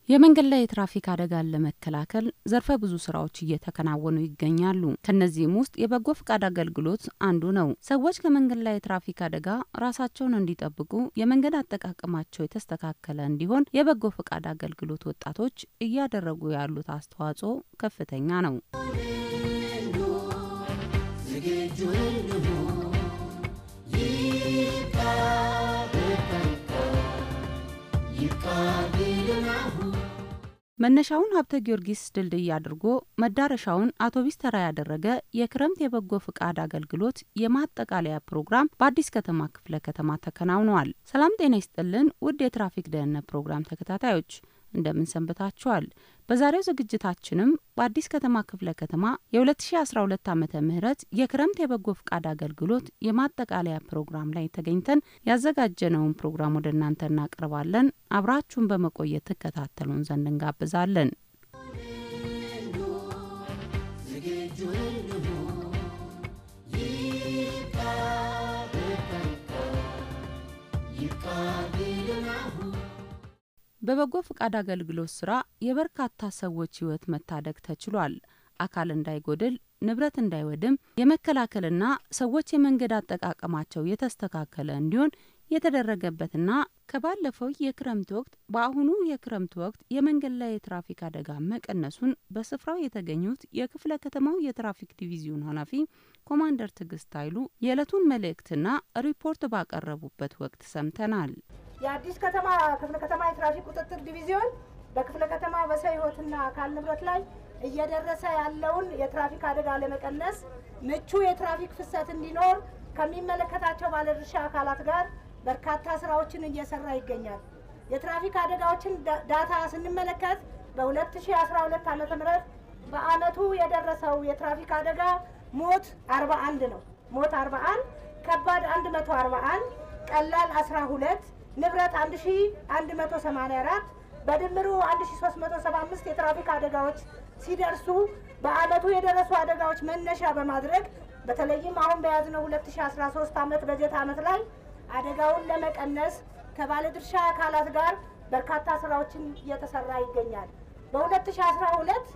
የመንገድ ላይ የትራፊክ አደጋን ለመከላከል ዘርፈ ብዙ ስራዎች እየተከናወኑ ይገኛሉ። ከነዚህም ውስጥ የበጎ ፍቃድ አገልግሎት አንዱ ነው። ሰዎች ከመንገድ ላይ የትራፊክ አደጋ ራሳቸውን እንዲጠብቁ የመንገድ አጠቃቀማቸው የተስተካከለ እንዲሆን የበጎ ፍቃድ አገልግሎት ወጣቶች እያደረጉ ያሉት አስተዋጽኦ ከፍተኛ ነው። መነሻውን ሀብተ ጊዮርጊስ ድልድይ አድርጎ መዳረሻውን አውቶቡስ ተራ ያደረገ የክረምት የበጎ ፍቃድ አገልግሎት የማጠቃለያ ፕሮግራም በአዲስ ከተማ ክፍለ ከተማ ተከናውኗል። ሰላም ጤና ይስጥልን ውድ የትራፊክ ደህንነት ፕሮግራም ተከታታዮች እንደምን ሰንብታችኋል? በዛሬው ዝግጅታችንም በአዲስ ከተማ ክፍለ ከተማ የ2012 ዓመተ ምህረት የክረምት የበጎ ፍቃድ አገልግሎት የማጠቃለያ ፕሮግራም ላይ ተገኝተን ያዘጋጀነውን ፕሮግራም ወደ እናንተ እናቀርባለን። አብራችሁን በመቆየት ተከታተሉን ዘንድ እንጋብዛለን። በበጎ ፍቃድ አገልግሎት ስራ የበርካታ ሰዎች ህይወት መታደግ ተችሏል። አካል እንዳይጎድል ንብረት እንዳይወድም የመከላከልና ሰዎች የመንገድ አጠቃቀማቸው የተስተካከለ እንዲሆን የተደረገበትና ከባለፈው የክረምት ወቅት በአሁኑ የክረምት ወቅት የመንገድ ላይ የትራፊክ አደጋ መቀነሱን በስፍራው የተገኙት የክፍለ ከተማው የትራፊክ ዲቪዥን ኃላፊ ኮማንደር ትግስት ኃይሉ የዕለቱን መልእክትና ሪፖርት ባቀረቡበት ወቅት ሰምተናል። የአዲስ ከተማ ክፍለ ከተማ የትራፊክ ቁጥጥር ዲቪዥን በክፍለ ከተማ በሰው ህይወትና አካል ንብረት ላይ እየደረሰ ያለውን የትራፊክ አደጋ ለመቀነስ ምቹ የትራፊክ ፍሰት እንዲኖር ከሚመለከታቸው ባለድርሻ አካላት ጋር በርካታ ስራዎችን እየሰራ ይገኛል። የትራፊክ አደጋዎችን ዳታ ስንመለከት በ2012 ዓመተ ምህረት በአመቱ የደረሰው የትራፊክ አደጋ ሞት 41 ነው። ሞት 41፣ ከባድ 141፣ ቀላል 12፣ ንብረት 1184 በድምሩ 1375 የትራፊክ አደጋዎች ሲደርሱ በአመቱ የደረሱ አደጋዎች መነሻ በማድረግ በተለይም አሁን በያዝነው 2013 ዓመት በጀት ዓመት ላይ አደጋውን ለመቀነስ ከባለድርሻ አካላት ጋር በርካታ ስራዎችን እየተሰራ ይገኛል። በ2012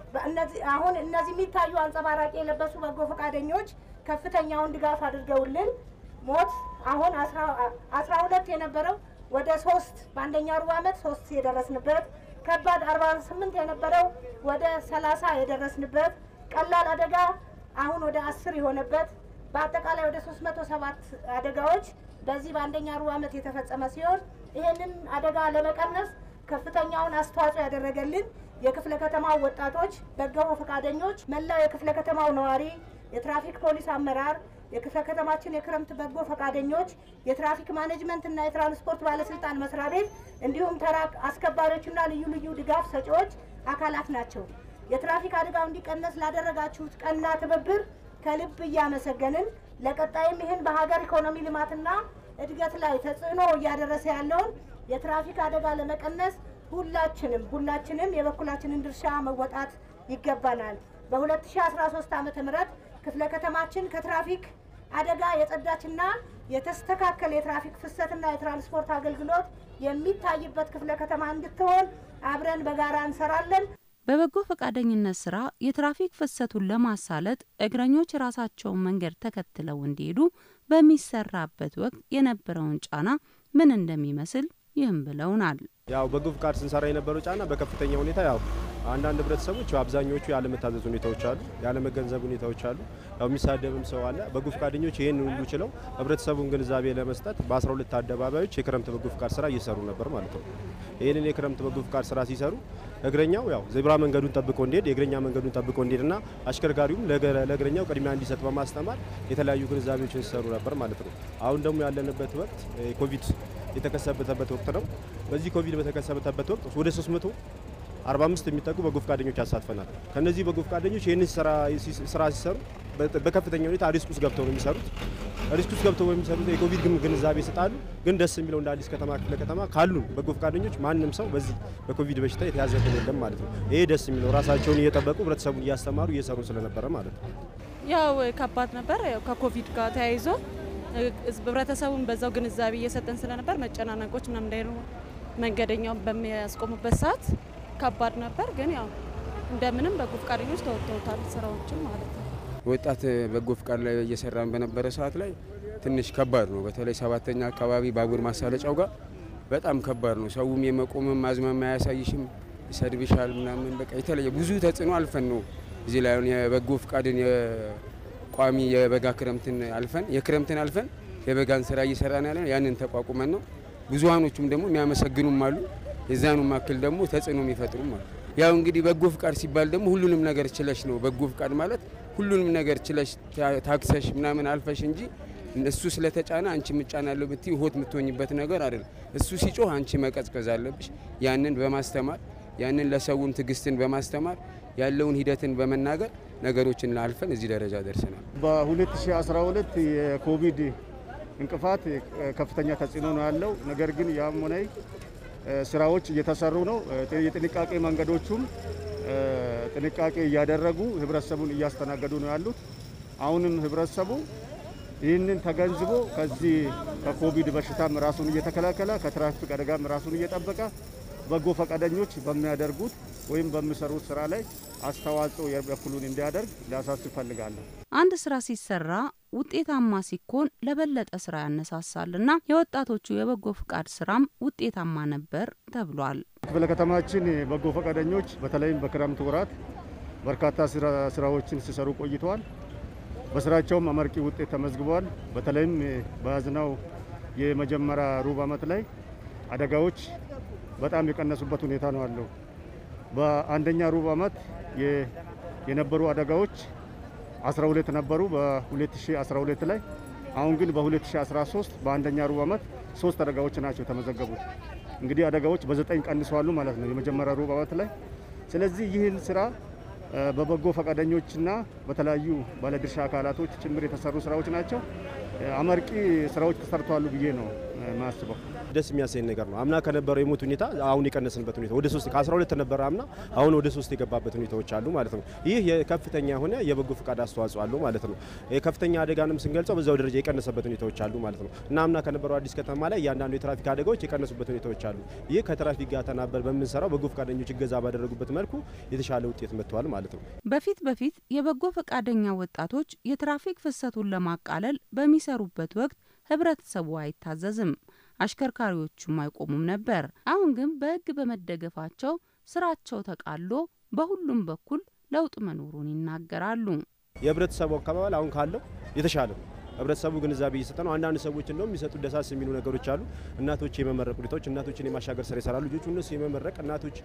እነዚህ የሚታዩ አንጸባራቂ የለበሱ በጎ ፈቃደኞች ከፍተኛውን ድጋፍ አድርገውልን ሞት አሁን 12 የነበረው ወደ 3 በአንደኛ ሩብ ዓመት 3 የደረስንበት፣ ከባድ 48 የነበረው ወደ 30 የደረስንበት፣ ቀላል አደጋ አሁን ወደ 10 የሆነበት በአጠቃላይ ወደ 307 አደጋዎች በዚህ በአንደኛ ሩብ ዓመት የተፈጸመ ሲሆን ይሄንን አደጋ ለመቀነስ ከፍተኛውን አስተዋጽኦ ያደረገልን የክፍለ ከተማው ወጣቶች፣ በጎ ፈቃደኞች፣ መላው የክፍለ ከተማው ነዋሪ፣ የትራፊክ ፖሊስ አመራር፣ የክፍለ ከተማችን የክረምት በጎ ፈቃደኞች፣ የትራፊክ ማኔጅመንት እና የትራንስፖርት ባለስልጣን መስሪያ ቤት እንዲሁም ተራ አስከባሪዎችና ልዩ ልዩ ድጋፍ ሰጪዎች አካላት ናቸው። የትራፊክ አደጋው እንዲቀነስ ላደረጋችሁት ቀና ትብብር ከልብ እያመሰገንን ለቀጣይም ይህን በሀገር ኢኮኖሚ ልማትና እድገት ላይ ተጽዕኖ እያደረሰ ያለውን የትራፊክ አደጋ ለመቀነስ ሁላችንም የበኩላችንን ድርሻ መወጣት ይገባናል። በ2013 ዓመተ ምህረት ክፍለ ከተማችን ከትራፊክ አደጋ የጸዳችና የተስተካከለ የትራፊክ ፍሰትና የትራንስፖርት አገልግሎት የሚታይበት ክፍለ ከተማ እንድትሆን አብረን በጋራ እንሰራለን። በበጎ ፈቃደኝነት ስራ የትራፊክ ፍሰቱን ለማሳለጥ እግረኞች ራሳቸውን መንገድ ተከትለው እንዲሄዱ በሚሰራበት ወቅት የነበረውን ጫና ምን እንደሚመስል ይህም ብለውናል። ያው በጎ ፍቃድ ስንሰራ የነበረው ጫና በከፍተኛ ሁኔታ ያው አንዳንድ ህብረተሰቦች አብዛኞቹ ያለ መታዘዝ ሁኔታዎች አሉ፣ ያለ መገንዘብ ሁኔታዎች አሉ። ያው የሚሳደብም ሰው አለ። በጎ ፍቃደኞች ይሄን ሁሉ ችለው ህብረተሰቡን ግንዛቤ ለመስጠት በ12 አደባባዮች የክረምት በጎ ፍቃድ ስራ እየሰሩ ነበር ማለት ነው። ይሄንን የክረምት በጎ ፍቃድ ስራ ሲሰሩ እግረኛው ያው ዘብራ መንገዱን ጠብቆ እንዲሄድ የእግረኛ መንገዱን ጠብቆ እንዲሄድና አሽከርካሪውም ለእግረኛው ቅድሚያ እንዲሰጥ በማስተማር የተለያዩ ግንዛቤዎችን ሲሰሩ ነበር ማለት ነው። አሁን ደግሞ ያለንበት ወቅት ኮቪድ የተከሰተበት ወቅት ነው። በዚህ ኮቪድ በተከሰተበት ወቅት ወደ 345 የሚጠጉ በጎ ፈቃደኞች ያሳትፈናል። ከነዚህ በጎ ፈቃደኞች ይህንን ስራ ሲሰሩ በከፍተኛ ሁኔታ ሪስክ ውስጥ ገብተው ነው የሚሰሩት። ሪስክ ውስጥ ገብተው የሚሰሩት የኮቪድ ግንዛቤ ይሰጣሉ። ግን ደስ የሚለው እንደ አዲስ ከተማ ክፍለ ከተማ ካሉ በጎ ፈቃደኞች ማንም ሰው በዚህ በኮቪድ በሽታ የተያዘ የለም ማለት ነው። ይሄ ደስ የሚለው ራሳቸውን እየጠበቁ ህብረተሰቡን እያስተማሩ እየሰሩ ስለነበረ ማለት ነው። ያው ከባድ ነበር። ያው ከኮቪድ ጋር ተያይዞ ህብረተሰቡን በዛው ግንዛቤ እየሰጠን ስለነበር መጨናነቆች ምናምን እንዳይኖር መንገደኛውን በሚያስቆሙበት ሰዓት ከባድ ነበር። ግን ያው እንደምንም በጎ ፈቃደኞች ተወጥተውታል ስራዎችን ማለት ነው። ወጣት በጎ ፈቃድ ላይ እየሰራን በነበረ ሰዓት ላይ ትንሽ ከባድ ነው። በተለይ 7ኛ አካባቢ ባቡር ማሳለጫው ጋር በጣም ከባድ ነው። ሰውም የመቆምም ማዝማሚያ ያሳይሽም ይሰድብሻል ምናምን በቃ የተለየ ብዙ ተጽዕኖ አልፈን ነው እዚህ ላይ የበጎ ፈቃድን የቋሚ የበጋ ክረምትን አልፈን የክረምትን አልፈን የበጋን ስራ እየሰራን ያለን ያንን ተቋቁመን ነው። ብዙሃኖቹም ደግሞ የሚያመሰግኑም አሉ። የዛኑ ማክል ደግሞ ተጽዕኖ የሚፈጥሩም አሉ። ያው እንግዲህ በጎ ፈቃድ ሲባል ደግሞ ሁሉንም ነገር ችለሽ ነው። በጎ ፈቃድ ማለት ሁሉንም ነገር ችለሽ ታክሰሽ ምናምን አልፈሽ እንጂ እሱ ስለተጫነ አንቺ ምጫናለው ብትይ ሆት ምትሆኝበት ነገር አይደለም። እሱ ሲጮህ አንቺ መቀዝቀዝ አለብሽ። ያንን በማስተማር ያንን ለሰውን ትግስትን በማስተማር ያለውን ሂደትን በመናገር ነገሮችን አልፈን እዚህ ደረጃ ደርሰናል። በ2012 የኮቪድ እንቅፋት ከፍተኛ ተጽዕኖ ነው ያለው። ነገር ግን ያም ሆነ ስራዎች እየተሰሩ ነው። የጥንቃቄ መንገዶቹም ጥንቃቄ እያደረጉ ህብረተሰቡን እያስተናገዱ ነው ያሉት። አሁንም ህብረተሰቡ ይህንን ተገንዝቦ ከዚህ ከኮቪድ በሽታም ራሱን እየተከላከለ ከትራፊክ አደጋም ራሱን እየጠበቀ በጎ ፈቃደኞች በሚያደርጉት ወይም በሚሰሩት ስራ ላይ አስተዋጽኦ የበኩሉን እንዲያደርግ ላሳስብ ፈልጋለሁ። አንድ ስራ ሲሰራ ውጤታማ ሲኮን ለበለጠ ስራ ያነሳሳልና የወጣቶቹ የበጎ ፈቃድ ስራም ውጤታማ ነበር ተብሏል። ክፍለ ከተማችን በጎ ፈቃደኞች በተለይም በክረምት ወራት በርካታ ስራዎችን ሲሰሩ ቆይተዋል። በስራቸውም አመርቂ ውጤት ተመዝግቧል። በተለይም በያዝነው የመጀመሪያ ሩብ ዓመት ላይ አደጋዎች በጣም የቀነሱበት ሁኔታ ነው ያለው። በአንደኛ ሩብ ዓመት የነበሩ አደጋዎች 12 ነበሩ በ2012 ላይ። አሁን ግን በ2013 በአንደኛ ሩብ ዓመት 3 አደጋዎች ናቸው የተመዘገቡት። እንግዲህ አደጋዎች በ9 ቀንሰዋል ማለት ነው የመጀመሪያ ሩብ ዓመት ላይ። ስለዚህ ይህን ስራ በበጎ ፈቃደኞችና በተለያዩ ባለድርሻ አካላቶች ጭምር የተሰሩ ስራዎች ናቸው። አመርቂ ስራዎች ተሰርተዋል ብዬ ነው ማስበው። ደስ የሚያሰኝ ነገር ነው። አምና ከነበረው የሞት ሁኔታ አሁን የቀነስንበት ሁኔታ ወደ 3 ከ12 ነበር አምና አሁን ወደ 3 የገባበት ሁኔታዎች አሉ ማለት ነው። ይህ የከፍተኛ ሆነ የበጎ ፈቃድ አስተዋጽኦ አለው ማለት ነው። የከፍተኛ አደጋንም ስንገልጸው በዛው ደረጃ የቀነሰበት ሁኔታዎች አሉ ማለት ነው እና አምና ከነበረው አዲስ ከተማ ላይ እያንዳንዱ የትራፊክ አደጋዎች የቀነሱበት ሁኔታዎች አሉ። ይህ ከትራፊክ ጋር ተናበል በምንሰራው በጎ ፈቃደኞች እገዛ ባደረጉበት መልኩ የተሻለ ውጤት መጥቷል ማለት ነው። በፊት የበጎ ፈቃደኛ ወጣቶች የትራፊክ ፍሰቱን ለማቃለል በሚሰሩበት ወቅት ህብረተሰቡ አይታዘዝም፣ አሽከርካሪዎቹም አይቆሙም ነበር። አሁን ግን በህግ በመደገፋቸው ስራቸው ተቃሎ በሁሉም በኩል ለውጥ መኖሩን ይናገራሉ። የህብረተሰቡ አካባቢ አሁን ካለው የተሻለ ነው። ህብረተሰቡ ግንዛቤ እየሰጠ ነው። አንዳንድ ሰዎች እንደውም የሚሰጡ ደሳስ የሚሉ ነገሮች አሉ። እናቶች የመመረቅ ሁኔታዎች እናቶችን የማሻገር ስራ ይሰራሉ። ልጆቹ እነሱ የመመረቅ እናቶች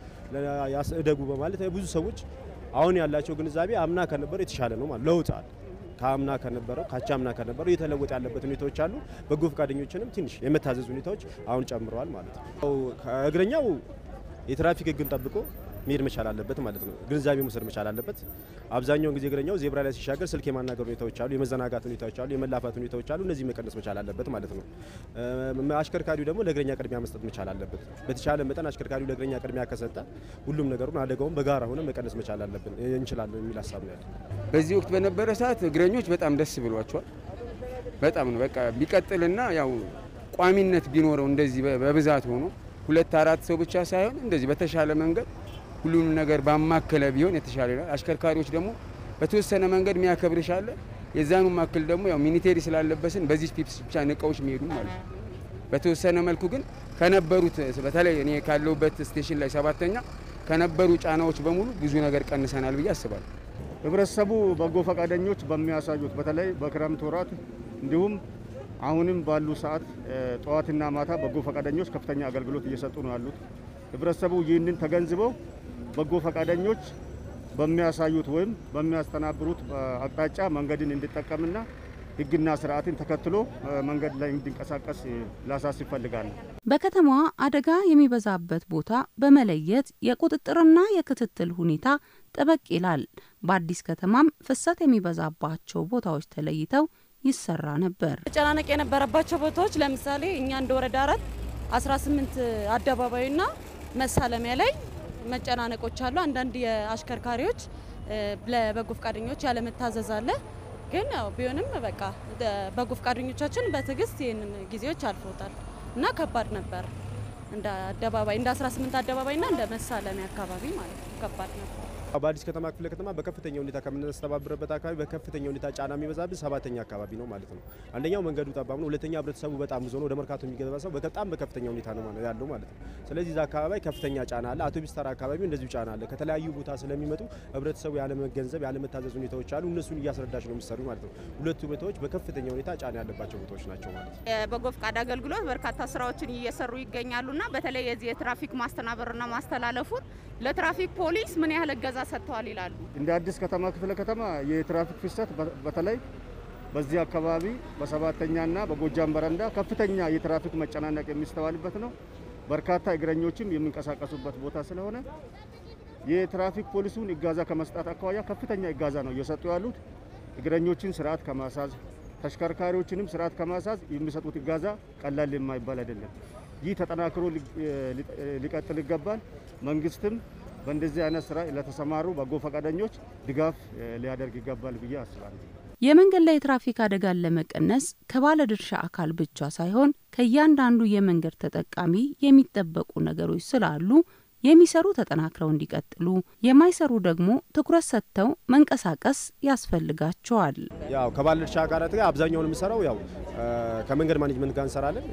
ያስደጉ በማለት ብዙ ሰዎች አሁን ያላቸው ግንዛቤ አምና ከነበረው የተሻለ ነው ማለት ለውጥ አለ። ከአምና ከነበረው ካቻምና ከነበረው የተለወጠ ያለበት ሁኔታዎች አሉ። በጎ ፈቃደኞችንም ትንሽ የመታዘዝ ሁኔታዎች አሁን ጨምረዋል ማለት ነው። እግረኛው የትራፊክ ህግን ጠብቆ መሄድ መቻል አለበት ማለት ነው። ግንዛቤ መውሰድ መቻል አለበት። አብዛኛውን ጊዜ እግረኛው ዜብራ ላይ ሲሻገር ስልክ የማናገር ሁኔታዎች አሉ፣ የመዘናጋት ሁኔታዎች አሉ፣ የመላፋት ሁኔታዎች አሉ። እነዚህ መቀነስ መቻል አለበት ማለት ነው። አሽከርካሪው ደግሞ ለእግረኛ ቅድሚያ መስጠት መቻል አለበት። በተቻለ መጠን አሽከርካሪው ለእግረኛ ቅድሚያ ከሰጠ ሁሉም ነገሩን አደጋውን በጋራ ሆነ መቀነስ መቻል አለብን እንችላለን የሚል ሀሳብ ነው ያለው። በዚህ ወቅት በነበረ ሰዓት እግረኞች በጣም ደስ ብሏቸዋል። በጣም ነው በቃ ቢቀጥልና ያው ቋሚነት ቢኖረው እንደዚህ በብዛት ሆኖ 2-4 ሰው ብቻ ሳይሆን እንደዚህ በተሻለ መንገድ ሁሉንም ነገር ባማከለ ቢሆን የተሻለ ነው። አሽከርካሪዎች ደግሞ በተወሰነ መንገድ የሚያከብርሽ አለ። የዛኑ ማከል ደግሞ ያው ሚኒቴሪ ስላለበስን በዚህ ፒፕስ ብቻ ንቀውሽ የሚሄዱ ማለት ነው። በተወሰነ መልኩ ግን ከነበሩት በተለይ እኔ ካለውበት ስቴሽን ላይ 7ኛ ከነበሩ ጫናዎች በሙሉ ብዙ ነገር ቀንሰናል ብዬ አስባለሁ። ህብረተሰቡ በጎ ፈቃደኞች በሚያሳዩት በተለይ በክረምት ወራት እንዲሁም አሁንም ባሉ ሰዓት ጠዋትና ማታ በጎ ፈቃደኞች ከፍተኛ አገልግሎት እየሰጡ ነው ያሉት። ህብረተሰቡ ይህንን ተገንዝበው በጎ ፈቃደኞች በሚያሳዩት ወይም በሚያስተናብሩት አቅጣጫ መንገድን እንዲጠቀምና ህግና ስርዓትን ተከትሎ መንገድ ላይ እንዲንቀሳቀስ ላሳስብ እፈልጋለሁ። በከተማዋ አደጋ የሚበዛበት ቦታ በመለየት የቁጥጥርና የክትትል ሁኔታ ጠበቅ ይላል። በአዲስ ከተማም ፍሰት የሚበዛባቸው ቦታዎች ተለይተው ይሰራ ነበር። መጨናነቅ የነበረባቸው ቦታዎች ለምሳሌ እኛ እንደ ወረዳ 18 አደባባይና መሳለሚያ ላይ መጨናነቆች አሉ። አንዳንድ የአሽከርካሪዎች ለበጎ ፈቃደኞች ያለመታዘዝ አለ። ግን ያው ቢሆንም በቃ በጎ ፈቃደኞቻችን በትዕግስት ይህንን ጊዜዎች አልፈውታል እና ከባድ ነበር። እንደ አደባባይ እንደ 18 አደባባይና እንደ መሳለሚያ አካባቢ ማለት ነው ከባድ ነው። በአዲስ ከተማ ክፍለ ከተማ በከፍተኛ ሁኔታ ከምንስተባበረበት አካባቢ በከፍተኛ ሁኔታ ጫና የሚበዛብን 7ኛ አካባቢ ነው ማለት ነው። አንደኛው መንገዱ ጠባብ ነው፣ ሁለተኛ ህብረተሰቡ በጣም ብዙ ነው፣ ወደ መርካቶ የሚገባ ሰው በጣም በከፍተኛ ሁኔታ ነው ያለው ማለት ነው። ስለዚህ እዛ አካባቢ ከፍተኛ ጫና አለ። አውቶቡስ ተራ አካባቢው እንደዚሁ ጫና አለ። ከተለያዩ ቦታ ስለሚመጡ ህብረተሰቡ ያለ መገንዘብ ያለ መታዘዝ ሁኔታዎች አሉ። እነሱን እያስረዳች ነው የሚሰሩ ማለት ነው። ሁለቱ ቦታዎች በከፍተኛ ሁኔታ ጫና ያለባቸው ቦታዎች ናቸው ማለት ነው። የበጎ ፍቃድ አገልግሎት በርካታ ስራዎችን እየሰሩ ይገኛሉና በተለይ የዚህ የትራፊክ ማስተናበርና ማስተላለፉን ለትራፊክ ፖሊስ ምን ያህል እገዛ ሰጥተዋል ይላሉ? እንደ አዲስ ከተማ ክፍለ ከተማ የትራፊክ ፍሰት በተለይ በዚህ አካባቢ በ7ኛና በጎጃም በረንዳ ከፍተኛ የትራፊክ መጨናነቅ የሚስተዋልበት ነው። በርካታ እግረኞችም የሚንቀሳቀሱበት ቦታ ስለሆነ የትራፊክ ፖሊሱን እገዛ ከመስጠት አኳያ ከፍተኛ እገዛ ነው እየሰጡ ያሉት። እግረኞችን ስርዓት ከማሳዝ ተሽከርካሪዎችንም ስርዓት ከማሳዝ የሚሰጡት እገዛ ቀላል የማይባል አይደለም። ይህ ተጠናክሮ ሊቀጥል ይገባል። መንግስትም በእንደዚህ አይነት ስራ ለተሰማሩ በጎ ፈቃደኞች ድጋፍ ሊያደርግ ይገባል ብዬ አስባለሁ። የመንገድ ላይ ትራፊክ አደጋን ለመቀነስ ከባለድርሻ አካል ብቻ ሳይሆን ከእያንዳንዱ የመንገድ ተጠቃሚ የሚጠበቁ ነገሮች ስላሉ የሚሰሩ ተጠናክረው እንዲቀጥሉ፣ የማይሰሩ ደግሞ ትኩረት ሰጥተው መንቀሳቀስ ያስፈልጋቸዋል። ያው ከባለድርሻ አካላት ጋር አብዛኛውን የምሰራው ያው ከመንገድ ማኔጅመንት ጋር እንሰራለን።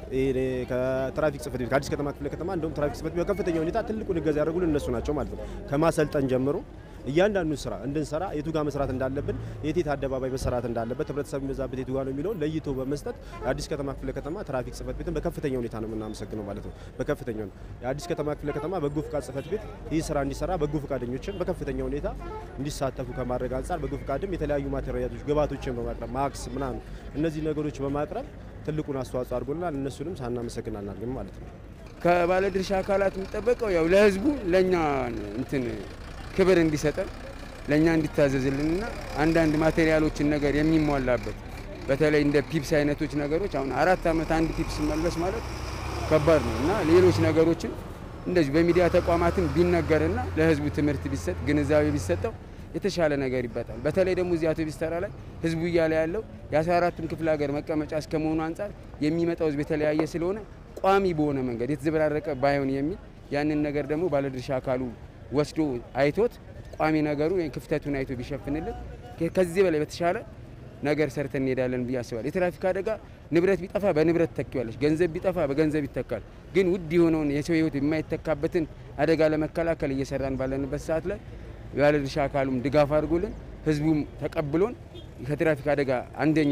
ከትራፊክ ጽሕፈት ቤት ከአዲስ ከተማ ክፍለ ከተማ እንደውም ትራፊክ ጽሕፈት ቤት በከፍተኛ ሁኔታ ትልቁን እገዛ ያደርጉልን እነሱ ናቸው ማለት ነው። ከማሰልጠን ጀምሮ እያንዳንዱ ስራ እንድንሰራ የቱ ጋር መስራት እንዳለብን የቴት አደባባይ መሰራት እንዳለበት ህብረተሰብ የሚበዛበት የቱ ጋር ነው የሚለው ለይቶ በመስጠት የአዲስ ከተማ ክፍለ ከተማ ትራፊክ ጽሕፈት ቤትን በከፍተኛ ሁኔታ ነው የምናመሰግነው ማለት ነው። በከፍተኛ ሁኔታ የአዲስ ከተማ ክፍለ ከተማ በጎ ፍቃድ ጽሕፈት ቤት ይህ ስራ እንዲሰራ በጎ ፍቃደኞችን በከፍተኛ ሁኔታ እንዲሳተፉ ከማድረግ አንጻር በጎ ፍቃድም የተለያዩ ማቴሪያሎች ግብዓቶችን በማቅረብ ማክስ ምናምን እነዚህ ነገሮች በማቅረብ ትልቁን አስተዋጽኦ አድርጎልናል። እነሱንም ሳናመሰግን አናልግም ማለት ነው። ከባለድርሻ አካላት የሚጠበቀው ያው ለህዝቡ ለኛ እንትን ክብር እንዲሰጠን ለኛ እንዲታዘዝልንና አንዳንድ ማቴሪያሎችን ነገር የሚሟላበት በተለይ እንደ ፒፕስ አይነቶች ነገሮች አሁን 4 አመት አንድ ፒፕስ መልበስ ማለት ከባድ ነውና ሌሎች ነገሮችን እንደዚህ በሚዲያ ተቋማትን ቢነገርና ለህዝቡ ትምህርት ቢሰጥ ግንዛቤ ቢሰጠው የተሻለ ነገር ይባጣል። በተለይ ደግሞ እዚህ አውቶቡስ ተራ ላይ ህዝቡ እያለ ያለው የ14ቱም ክፍለ ሀገር መቀመጫ እስከመሆኑ አንፃር የሚመጣው ህዝብ የተለያየ ስለሆነ ቋሚ በሆነ መንገድ የተዘበራረቀ ባይሆን የሚል ያንን ነገር ደግሞ ባለድርሻ አካሉ ወስዶ አይቶት ቋሚ ነገሩ ክፍተቱን አይቶ ቢሸፍንልን ከዚህ በላይ በተሻለ ነገር ሰርተን እንሄዳለን ብዬ አስባለሁ። የትራፊክ አደጋ ንብረት ቢጠፋ በንብረት ተተኪዋለሽ፣ ገንዘብ ቢጠፋ በገንዘብ ይተካል። ግን ውድ የሆነውን የሰው ህይወት የማይተካበትን አደጋ ለመከላከል እየሰራን ባለንበት ሰዓት ላይ ባለድርሻ አካሉም ድጋፍ አድርጎልን ህዝቡም ተቀብሎን ከትራፊክ አደጋ አንደኛ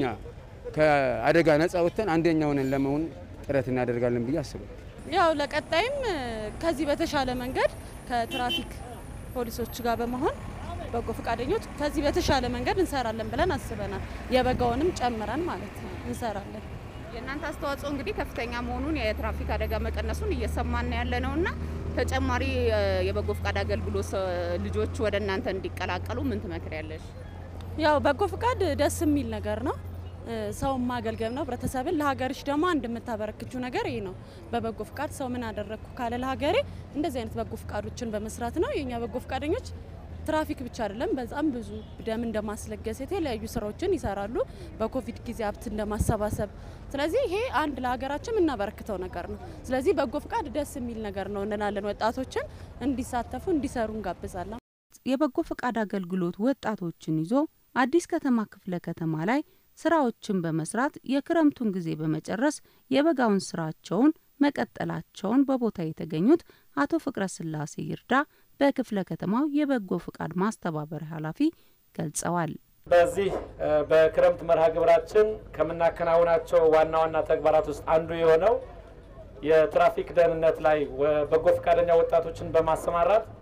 ከአደጋ ነፃ ወጥተን አንደኛ ሆነን ለመሆን ጥረት እናደርጋለን ብዬ አስባለሁ። ያው ለቀጣይም ከዚህ በተሻለ መንገድ ከትራፊክ ፖሊሶች ጋር በመሆን በጎ ፈቃደኞች ከዚህ በተሻለ መንገድ እንሰራለን ብለን አስበናል። የበጋውንም ጨምረን ማለት ነው እንሰራለን። የእናንተ አስተዋጽኦ እንግዲህ ከፍተኛ መሆኑን የትራፊክ አደጋ መቀነሱን እየሰማን ያለነውና ተጨማሪ የበጎ ፈቃድ አገልግሎት ልጆች ወደ እናንተ እንዲቀላቀሉ ምን ትመክሪያለሽ? ያው በጎ ፈቃድ ደስ የሚል ነገር ነው። ሰው ማገልገል ነው። ህብረተሰብን ለሀገርሽ ደግሞ አንድ የምታበረክቹ ነገር ይሄ ነው። በበጎ ፍቃድ ሰው ምን አደረኩ ካለ ለሀገሬ እንደዚህ አይነት በጎ ፍቃዶችን በመስራት ነው። የኛ በጎ ፍቃደኞች ትራፊክ ብቻ አይደለም፣ በጣም ብዙ ደም እንደማስለገስ የተለያዩ ስራዎችን ይሰራሉ። በኮቪድ ጊዜ ሀብት እንደማሰባሰብ። ስለዚህ ይሄ አንድ ለሀገራችን የምናበረክተው ነገር ነው። ስለዚህ በጎ ፍቃድ ደስ የሚል ነገር ነው እንላለን። ወጣቶችን እንዲሳተፉ እንዲሰሩ እንጋብዛለን። የበጎ ፍቃድ አገልግሎት ወጣቶችን ይዞ አዲስ ከተማ ክፍለ ከተማ ላይ ስራዎችን በመስራት የክረምቱን ጊዜ በመጨረስ የበጋውን ስራቸውን መቀጠላቸውን በቦታ የተገኙት አቶ ፍቅረ ስላሴ ይርዳ በክፍለ ከተማው የበጎ ፍቃድ ማስተባበሪያ ኃላፊ ገልጸዋል። በዚህ በክረምት መርሃ ግብራችን ከምናከናውናቸው ዋና ዋና ተግባራት ውስጥ አንዱ የሆነው የትራፊክ ደህንነት ላይ በጎ ፍቃደኛ ወጣቶችን በማሰማራት